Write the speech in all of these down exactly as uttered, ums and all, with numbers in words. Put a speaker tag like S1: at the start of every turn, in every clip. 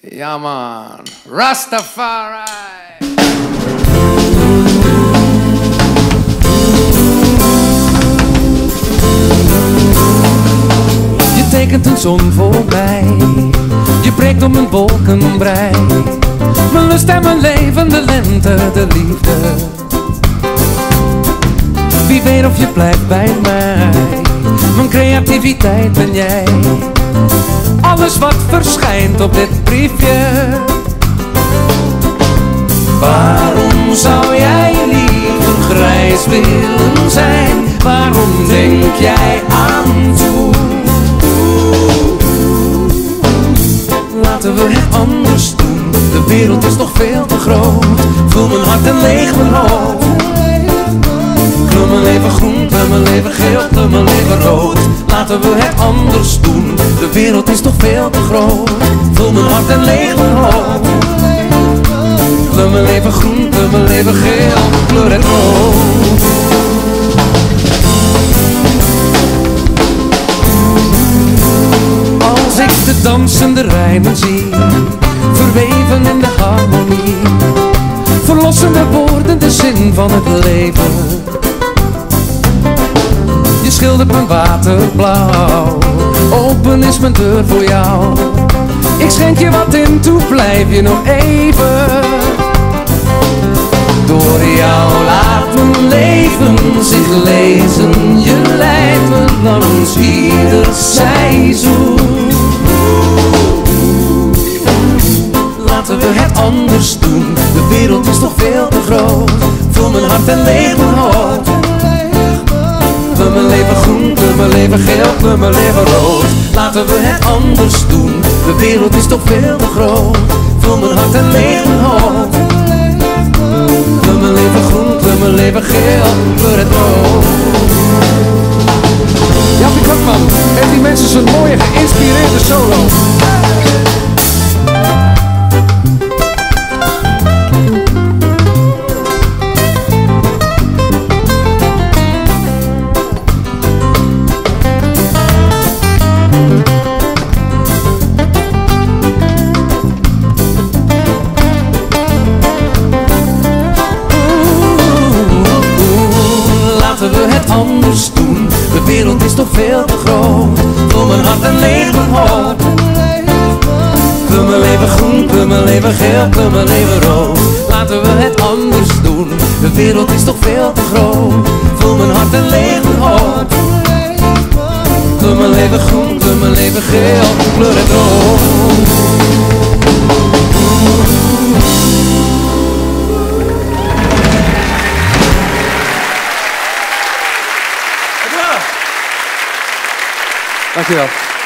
S1: Ja man, Rastafari. Je tekent een zon voorbij, je breekt om een wolkenbrei. Mijn lust en mijn leven, de lente, de liefde. Wie weet of je blijft bij mij, mijn creativiteit ben jij. Alles wat verschijnt op dit briefje. Waarom zou jij liever grijs willen zijn? Waarom denk jij aan toe? Laten we het anders doen, de wereld is toch veel te groot. Vul mijn hart en leeg mijn hoofd. Kleur mijn leven groen, kleur mijn leven geel, kleur mijn leven rood. Laten we het anders doen, de wereld is toch veel te groot. Vul mijn hart en leeg mijn hoofd. Kleur mijn leven groen, kleur mijn leven geel, kleur het rood. Als ik de dansende rijmen zie, verweven in de harmonie, verlossen de woorden de zin van het leven. Je schildert mijn water blauw, open is mijn deur voor jou. Ik schenk je wat in, toe blijf je nog even. Door jou laat mijn leven zich lezen, je leidt me langs ieder seizoen. Laten we het anders doen, de wereld is toch veel te groot. Vul mijn hart en leeg mijn hoofd. Kleur mijn leven groen, kleur mijn leven geel, kleur mijn leven rood. Laten we het anders doen, de wereld is toch veel te groot. Vul mijn hart en leeg mijn hoofd. Kleur mijn leven groen, kleur mijn leven geel, kleur het rood. Jappie Kwakman, geef die mensen zo'n mooie geïnspireerde solo. Anders doen, de wereld is toch veel te groot. Vul mijn hart en leeg mijn hoofd. Kleur mijn leven groen, kleur mijn leven geel, kleur mijn leven rood. Laten we het anders doen, de wereld is toch veel te groot. Vul mijn hart en leeg mijn hoofd. Kleur mijn leven groen, kleur mijn leven geel, kleur het rood. Dankjewel.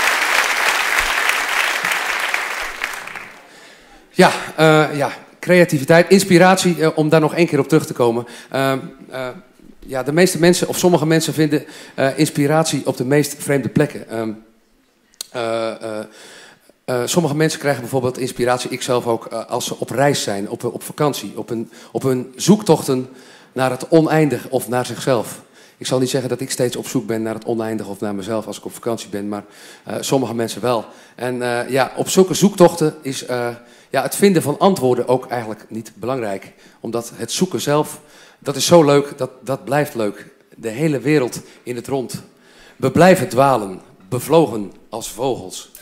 S1: Ja, uh, ja, creativiteit, inspiratie, uh, om daar nog één keer op terug te komen. Uh, uh, ja, de meeste mensen, of sommige mensen vinden uh, inspiratie op de meest vreemde plekken. Um, uh, uh, uh, sommige mensen krijgen bijvoorbeeld inspiratie, ik zelf ook, uh, als ze op reis zijn, op, op vakantie, op hun, op hun zoektochten naar het oneindig of naar zichzelf. Ik zal niet zeggen dat ik steeds op zoek ben naar het oneindige of naar mezelf als ik op vakantie ben, maar uh, sommige mensen wel. En uh, ja, op zulke zoektochten is uh, ja, het vinden van antwoorden ook eigenlijk niet belangrijk. Omdat het zoeken zelf, dat is zo leuk, dat, dat blijft leuk. De hele wereld in het rond. We blijven dwalen, bevlogen als vogels.